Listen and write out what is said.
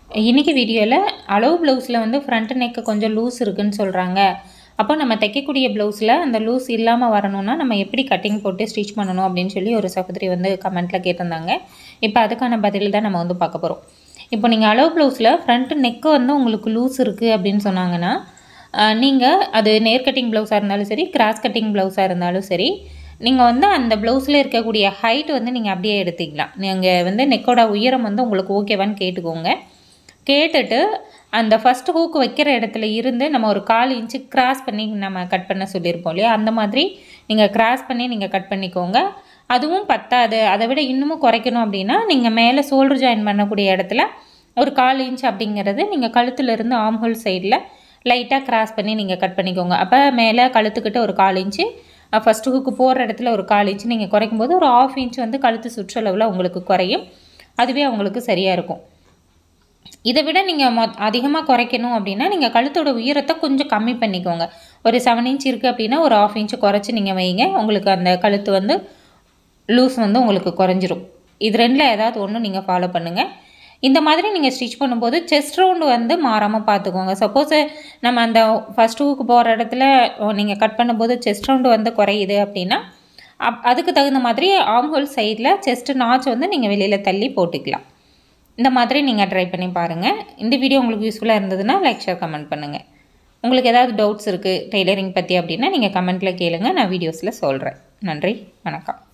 இன்றைக்கி வீடியோவில் அளவு ப்ளவுஸில் வந்து ஃப்ரண்ட் நெக்கு கொஞ்சம் லூஸ் இருக்குதுன்னு சொல்கிறாங்க. அப்போ நம்ம தைக்கக்கூடிய ப்ளவுஸில் அந்த லூஸ் இல்லாமல் வரணும்னா நம்ம எப்படி கட்டிங் போட்டு ஸ்டிச் பண்ணணும் அப்படின்னு சொல்லி ஒரு சகோதரி வந்து கமெண்ட்டில் கேட்டிருந்தாங்க. இப்போ அதுக்கான பதில் தான் நம்ம வந்து பார்க்க போகிறோம். இப்போ நீங்கள் அளவு ப்ளவுஸில் ஃப்ரண்ட் நெக்கு வந்து உங்களுக்கு லூஸ் இருக்குது அப்படின்னு சொன்னாங்கன்னா, நீங்கள் அது நேர் கட்டிங் ப்ளவுஸாக இருந்தாலும் சரி, கிராஸ் கட்டிங் ப்ளவுஸாக இருந்தாலும் சரி, நீங்கள் வந்து அந்த ப்ளவுஸில் இருக்கக்கூடிய ஹைட் வந்து நீங்கள் அப்படியே எடுத்துக்கலாம். நீங்கள் வந்து நெக்கோட உயரம் வந்து உங்களுக்கு ஓகேவான்னு கேட்டுக்கோங்க. கேட்டுட்டு அந்த ஃபஸ்ட்டு ஹூக் வைக்கிற இடத்துல இருந்து நம்ம ஒரு 1/4 இன்ச்சு கிராஸ் பண்ணி நம்ம கட் பண்ண சொல்லியிருப்போம் இல்லையா, அந்த மாதிரி நீங்கள் கிராஸ் பண்ணி நீங்கள் கட் பண்ணிக்கோங்க. அதுவும் பத்தாது, அதை விட இன்னமும் குறைக்கணும் அப்படின்னா நீங்கள் மேலே ஷோல்டர் ஜாயின் பண்ணக்கூடிய இடத்துல ஒரு 1/4 இன்ச் அப்படிங்கிறது நீங்கள் கழுத்துலேருந்து ஆம்ஹோல் சைடில் லைட்டாக கிராஸ் பண்ணி நீங்கள் கட் பண்ணிக்கோங்க. அப்போ மேலே கழுத்துக்கிட்ட ஒரு 1/4 இன்ச்சு, ஃபஸ்ட்டு ஹூக்கு போகிற இடத்துல ஒரு 1/4 இன்ச்சு நீங்கள் குறைக்கும் போது ஒரு 1/2 இன்ச் வந்து கழுத்து சுற்றளவில் உங்களுக்கு குறையும். அதுவே உங்களுக்கு சரியாக இருக்கும். இதை விட நீங்கள் அதிகமாக குறைக்கணும் அப்படின்னா நீங்கள் கழுத்தோட உயரத்தை கொஞ்சம் கம்மி பண்ணிக்கோங்க. ஒரு 7 இன்ச் இருக்குது அப்படின்னா ஒரு 1/2 இன்ச்சு குறைச்சி நீங்கள் வைங்க. உங்களுக்கு அந்த கழுத்து வந்து லூஸ் வந்து உங்களுக்கு குறைஞ்சிரும். இது ரெண்டில் ஏதாவது ஒன்று நீங்கள் ஃபாலோ பண்ணுங்கள். இந்த மாதிரி நீங்கள் ஸ்டிச் பண்ணும்போது செஸ்ட் ரவுண்டு வந்து மாறாமல் பார்த்துக்கோங்க. சப்போஸ் நம்ம அந்த ஃபஸ்ட் ஹூக்கு போகிற இடத்துல நீங்கள் கட் பண்ணும்போது செஸ்ட் ரவுண்டு வந்து குறையுது அப்படின்னா அதுக்கு தகுந்த மாதிரி ஆம்ஹோல் சைடில் செஸ்ட் நாச் வந்து நீங்கள் வெளியில் தள்ளி போட்டுக்கலாம். இந்த மாதிரி நீங்கள் ட்ரை பண்ணி பாருங்கள். இந்த வீடியோ உங்களுக்கு யூஸ்ஃபுல்லாக இருந்ததுன்னா லைக், ஷேர், கமெண்ட் பண்ணுங்கள். உங்களுக்கு ஏதாவது டவுட்ஸ் இருக்குது டெய்லரிங் பற்றி அப்படின்னா நீங்கள் கமெண்ட்டில் கேளுங்க, நான் வீடியோஸில் சொல்கிறேன். நன்றி, வணக்கம்.